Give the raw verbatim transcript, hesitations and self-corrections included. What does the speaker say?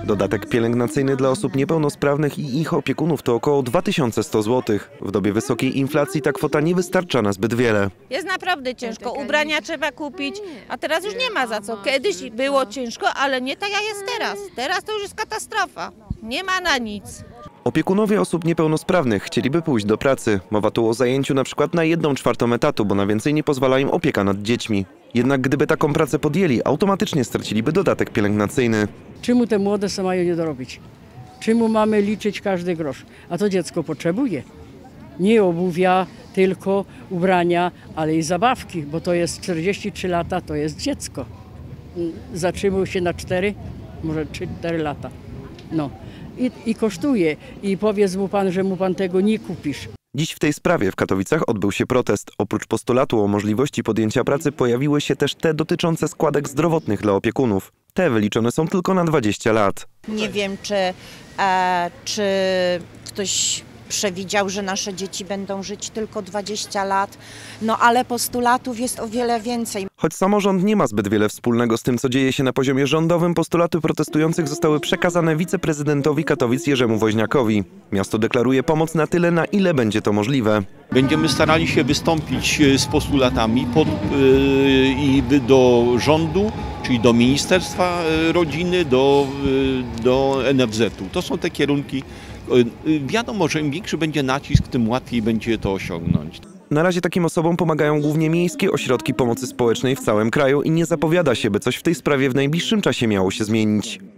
Dodatek pielęgnacyjny dla osób niepełnosprawnych i ich opiekunów to około dwa tysiące sto złotych. W dobie wysokiej inflacji ta kwota nie wystarcza na zbyt wiele. Jest naprawdę ciężko. Ubrania trzeba kupić, a teraz już nie ma za co. Kiedyś było ciężko, ale nie tak jak jest teraz. Teraz to już jest katastrofa. Nie ma na nic. Opiekunowie osób niepełnosprawnych chcieliby pójść do pracy. Mowa tu o zajęciu na przykład na jedną czwartą etatu, bo na więcej nie pozwala im opieka nad dziećmi. Jednak gdyby taką pracę podjęli, automatycznie straciliby dodatek pielęgnacyjny. Czemu te młode se mają nie dorobić? Czemu mamy liczyć każdy grosz? A to dziecko potrzebuje. Nie obuwia, tylko ubrania, ale i zabawki, bo to jest czterdzieści trzy lata, to jest dziecko. Zatrzymał się na cztery, może cztery lata. No. I, I kosztuje. I powiedz mu pan, że mu pan tego nie kupisz. Dziś w tej sprawie w Katowicach odbył się protest. Oprócz postulatu o możliwości podjęcia pracy pojawiły się też te dotyczące składek zdrowotnych dla opiekunów. Te wyliczone są tylko na dwadzieścia lat. Nie wiem, czy, e, czy ktoś przewidział, że nasze dzieci będą żyć tylko dwadzieścia lat, no ale postulatów jest o wiele więcej. Choć samorząd nie ma zbyt wiele wspólnego z tym, co dzieje się na poziomie rządowym, postulaty protestujących zostały przekazane wiceprezydentowi Katowic Jerzemu Woźniakowi. Miasto deklaruje pomoc na tyle, na ile będzie to możliwe. Będziemy starali się wystąpić z postulatami pod, yy, i do rządu, czyli do Ministerstwa Rodziny, do, yy, do N F Z u. To są te kierunki. Wiadomo, że im większy będzie nacisk, tym łatwiej będzie to osiągnąć. Na razie takim osobom pomagają głównie miejskie ośrodki pomocy społecznej w całym kraju i nie zapowiada się, by coś w tej sprawie w najbliższym czasie miało się zmienić.